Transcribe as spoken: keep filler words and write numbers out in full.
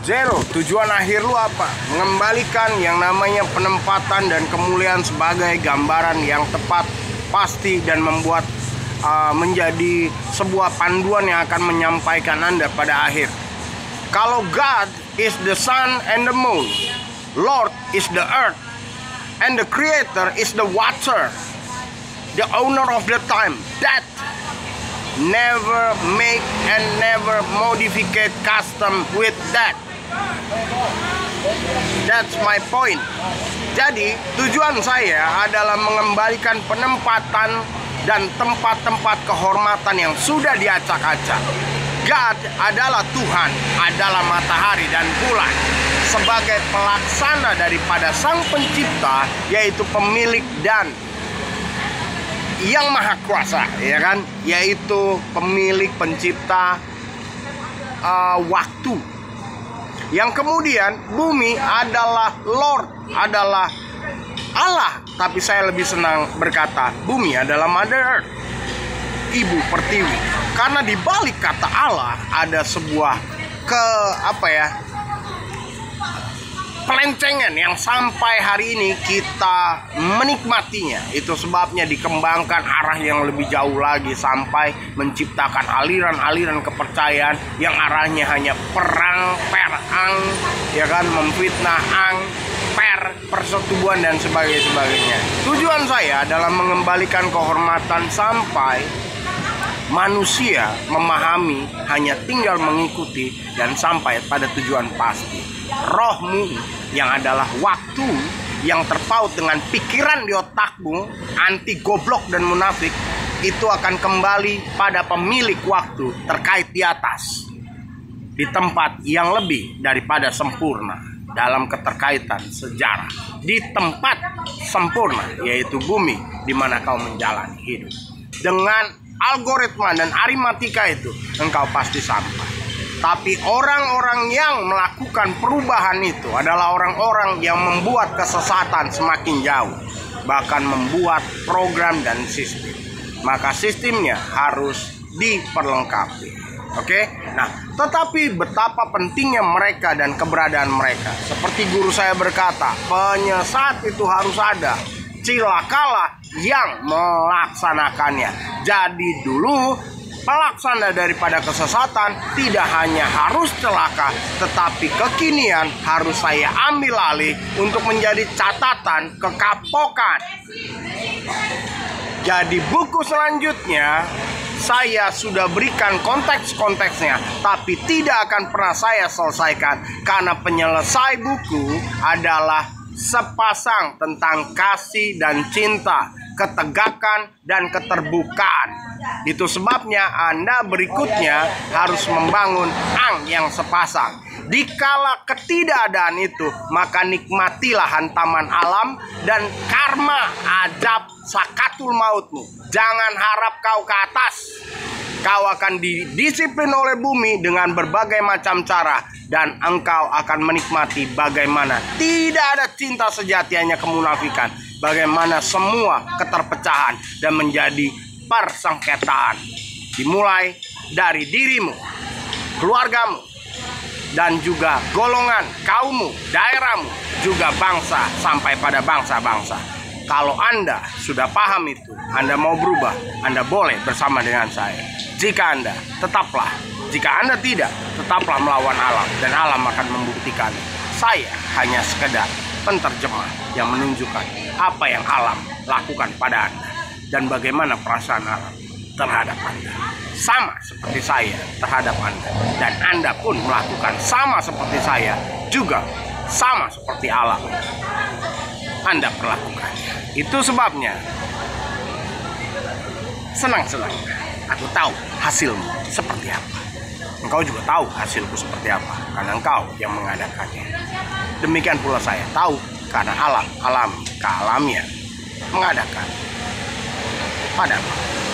Zero, tujuan akhir lu apa? Mengembalikan yang namanya penempatan dan kemuliaan sebagai gambaran yang tepat, pasti, dan membuat uh, menjadi sebuah panduan yang akan menyampaikan Anda pada akhir. Kalau God is the sun and the moon, Lord is the earth, and the creator is the water, the owner of the time, that never make and never modificate custom with that. That's my point. Jadi tujuan saya adalah mengembalikan penempatan dan tempat-tempat kehormatan yang sudah diacak-acak. God adalah Tuhan, adalah matahari dan bulan sebagai pelaksana daripada Sang Pencipta, yaitu pemilik dan yang maha kuasa, ya kan? Yaitu pemilik pencipta uh, waktu. Yang kemudian bumi adalah Lord, adalah Allah. Tapi saya lebih senang berkata bumi adalah Mother Earth, Ibu Pertiwi. Karena di balik kata Allah ada sebuah ke apa ya pelencengan yang sampai hari ini kita menikmatinya. Itu sebabnya dikembangkan arah yang lebih jauh lagi sampai menciptakan aliran-aliran kepercayaan yang arahnya hanya perang, perang, ya kan, memfitnah, ang, per, persetubuhan dan sebagainya. Tujuan saya adalah mengembalikan kehormatan sampai manusia memahami, hanya tinggal mengikuti dan sampai pada tujuan pasti. Rohmu yang adalah waktu yang terpaut dengan pikiran di otakmu, anti goblok dan munafik, itu akan kembali pada pemilik waktu terkait di atas, di tempat yang lebih daripada sempurna dalam keterkaitan sejarah, di tempat sempurna yaitu bumi di mana kau menjalani hidup. Dengan algoritma dan aritmatika itu engkau pasti sampai. Tapi orang-orang yang melakukan perubahan itu adalah orang-orang yang membuat kesesatan semakin jauh, bahkan membuat program dan sistem. Maka sistemnya harus diperlengkapi. Oke? Nah, tetapi betapa pentingnya mereka dan keberadaan mereka. Seperti guru saya berkata, penyesat itu harus ada, cilakalah yang melaksanakannya. Jadi dulu pelaksana daripada kesesatan tidak hanya harus celaka, tetapi kekinian harus saya ambil alih untuk menjadi catatan kekapokan. Jadi buku selanjutnya saya sudah berikan konteks-konteksnya, tapi tidak akan pernah saya selesaikan karena penyelesai buku adalah sepasang tentang kasih dan cinta, ketegakan dan keterbukaan. Itu sebabnya Anda berikutnya harus membangun ang yang sepasang. Dikala ketidakadaan itu, maka nikmatilah hantaman alam dan karma ajab sakatul mautmu. Jangan harap kau ke atas. Kau akan didisiplin oleh bumi dengan berbagai macam cara, dan engkau akan menikmati bagaimana tidak ada cinta sejati, hanya kemunafikan. Bagaimana semua keterpecahan dan menjadi persengketaan dimulai dari dirimu, keluargamu, dan juga golongan, kaummu, daerahmu, juga bangsa sampai pada bangsa-bangsa. Kalau Anda sudah paham itu, Anda mau berubah, Anda boleh bersama dengan saya. Jika Anda tetaplah, jika Anda tidak, tetaplah melawan alam, dan alam akan membuktikan. Saya hanya sekedar penterjemah yang menunjukkan apa yang alam lakukan pada Anda dan bagaimana perasaan alam terhadap Anda. Sama seperti saya terhadap Anda, dan Anda pun melakukan sama seperti saya, juga sama seperti alam Anda perlakukannya. Itu sebabnya senang-senang aku tahu hasilmu seperti apa. Engkau juga tahu hasilku seperti apa, karena engkau yang mengadakannya. Demikian pula saya tahu, karena alam, alam, kealamian mengadakan padamu.